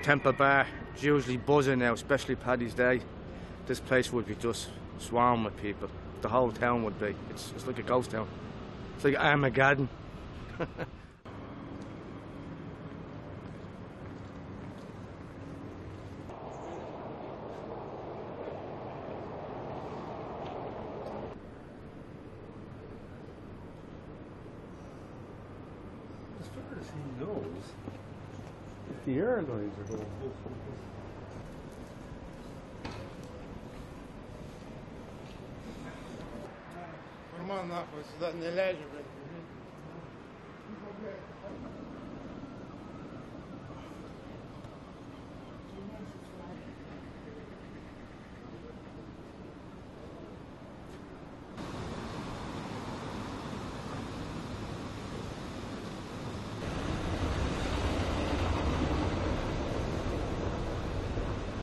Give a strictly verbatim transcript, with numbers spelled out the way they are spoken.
Temple Bar is usually buzzing now, especially Paddy's Day. This place would be just swarming with people. The whole town would be. It's, it's like a ghost town. It's like Armageddon. As far as he knows, if the airlines are going full focus. Normal, nada, pues, da- de leve, velho.